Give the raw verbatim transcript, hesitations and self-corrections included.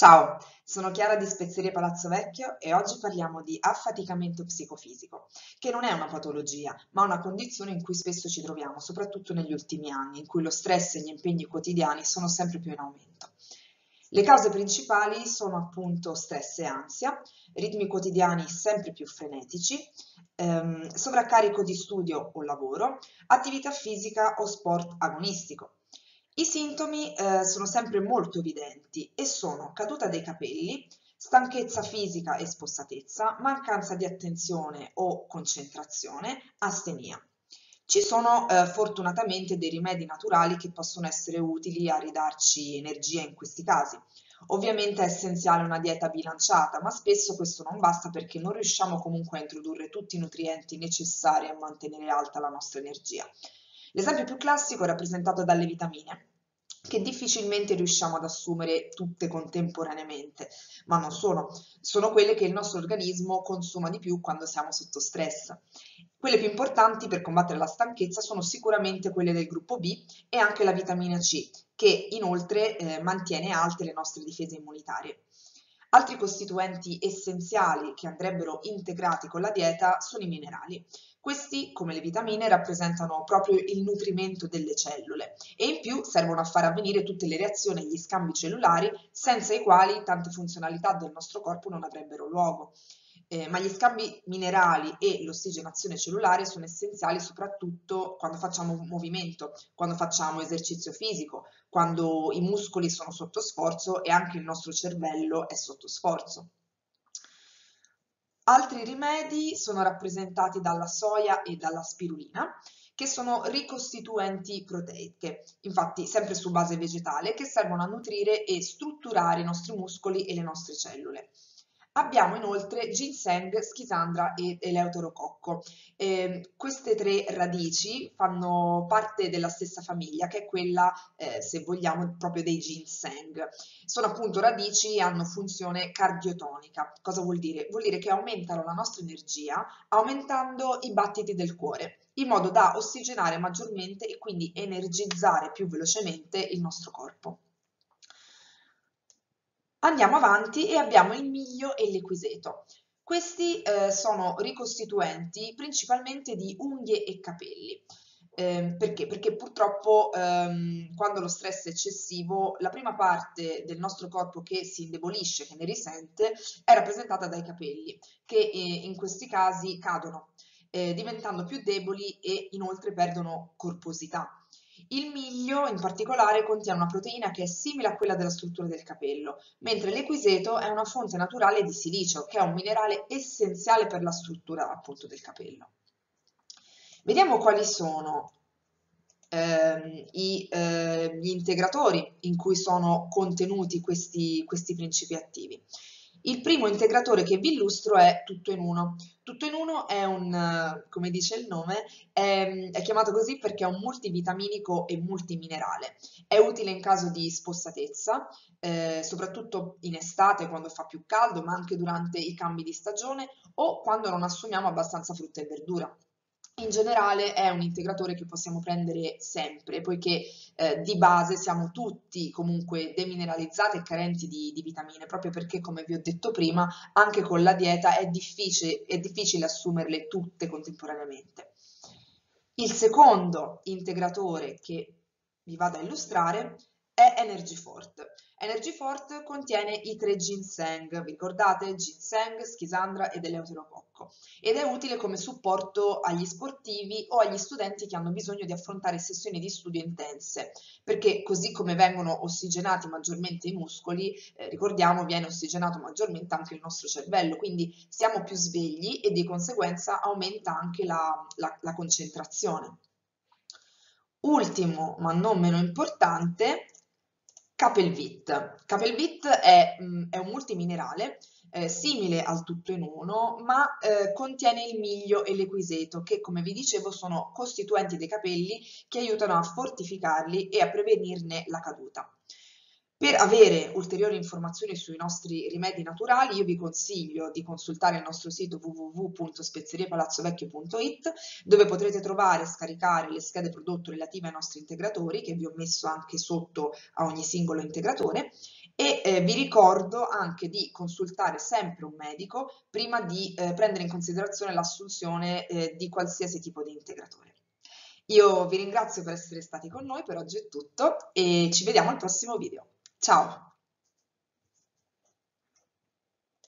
Ciao, sono Chiara di Spezierie Palazzo Vecchio e oggi parliamo di affaticamento psicofisico, che non è una patologia, ma una condizione in cui spesso ci troviamo, soprattutto negli ultimi anni, in cui lo stress e gli impegni quotidiani sono sempre più in aumento. Le cause principali sono appunto stress e ansia, ritmi quotidiani sempre più frenetici, ehm, sovraccarico di studio o lavoro, attività fisica o sport agonistico. I sintomi eh, sono sempre molto evidenti e sono caduta dei capelli, stanchezza fisica e spossatezza, mancanza di attenzione o concentrazione, astenia. Ci sono eh, fortunatamente dei rimedi naturali che possono essere utili a ridarci energia in questi casi. Ovviamente è essenziale una dieta bilanciata, ma spesso questo non basta perché non riusciamo comunque a introdurre tutti i nutrienti necessari a mantenere alta la nostra energia. L'esempio più classico è rappresentato dalle vitamine, che difficilmente riusciamo ad assumere tutte contemporaneamente, ma non sono, sono quelle che il nostro organismo consuma di più quando siamo sotto stress. Quelle più importanti per combattere la stanchezza sono sicuramente quelle del gruppo B e anche la vitamina C, che inoltre eh, mantiene alte le nostre difese immunitarie. Altri costituenti essenziali che andrebbero integrati con la dieta sono i minerali. Questi, come le vitamine, rappresentano proprio il nutrimento delle cellule e in più servono a far avvenire tutte le reazioni e gli scambi cellulari senza i quali tante funzionalità del nostro corpo non avrebbero luogo. Eh, ma gli scambi minerali e l'ossigenazione cellulare sono essenziali soprattutto quando facciamo un movimento, quando facciamo esercizio fisico, quando i muscoli sono sotto sforzo e anche il nostro cervello è sotto sforzo. Altri rimedi sono rappresentati dalla soia e dalla spirulina, che sono ricostituenti proteiche, infatti sempre su base vegetale, che servono a nutrire e strutturare i nostri muscoli e le nostre cellule. Abbiamo inoltre ginseng, schisandra e eleuterococco. Eh, queste tre radici fanno parte della stessa famiglia, che è quella, eh, se vogliamo, proprio dei ginseng. Sono appunto radici e hanno funzione cardiotonica. Cosa vuol dire? Vuol dire che aumentano la nostra energia aumentando i battiti del cuore, in modo da ossigenare maggiormente e quindi energizzare più velocemente il nostro corpo. Andiamo avanti e abbiamo il miglio e l'equiseto. Questi eh, sono ricostituenti principalmente di unghie e capelli. Eh, perché? Perché purtroppo ehm, quando lo stress è eccessivo, la prima parte del nostro corpo che si indebolisce, che ne risente, è rappresentata dai capelli, che eh, in questi casi cadono, eh, diventando più deboli e inoltre perdono corposità. Il miglio in particolare contiene una proteina che è simile a quella della struttura del capello, mentre l'equiseto è una fonte naturale di silicio, che è un minerale essenziale per la struttura appunto del capello. Vediamo quali sono ehm, i, eh, gli integratori in cui sono contenuti questi, questi principi attivi. Il primo integratore che vi illustro è tutto in uno. Tutto in uno è un, come dice il nome, è, è chiamato così perché è un multivitaminico e multiminerale. È utile in caso di spossatezza, eh, soprattutto in estate quando fa più caldo, ma anche durante i cambi di stagione o quando non assumiamo abbastanza frutta e verdura. In generale è un integratore che possiamo prendere sempre, poiché eh, di base siamo tutti comunque demineralizzati e carenti di, di vitamine, proprio perché, come vi ho detto prima, anche con la dieta è difficile, è difficile assumerle tutte contemporaneamente. Il secondo integratore che vi vado a illustrare è Energy Forte. Energy Forte contiene i tre ginseng, vi ricordate? Ginseng, schisandra ed eleuterococco, ed è utile come supporto agli sportivi o agli studenti che hanno bisogno di affrontare sessioni di studio intense, perché così come vengono ossigenati maggiormente i muscoli, eh, ricordiamo, viene ossigenato maggiormente anche il nostro cervello, quindi siamo più svegli e di conseguenza aumenta anche la, la, la concentrazione. Ultimo, ma non meno importante, Capelvit. Capelvit è, mh, è un multiminerale eh, simile al tutto in uno, ma eh, contiene il miglio e l'equiseto, che come vi dicevo sono costituenti dei capelli che aiutano a fortificarli e a prevenirne la caduta. Per avere ulteriori informazioni sui nostri rimedi naturali, io vi consiglio di consultare il nostro sito w w w punto spezeriepalazzovecchio punto it, dove potrete trovare e scaricare le schede prodotto relative ai nostri integratori, che vi ho messo anche sotto a ogni singolo integratore, e eh, vi ricordo anche di consultare sempre un medico prima di eh, prendere in considerazione l'assunzione eh, di qualsiasi tipo di integratore. Io vi ringrazio per essere stati con noi, per oggi è tutto e ci vediamo al prossimo video. Ciao!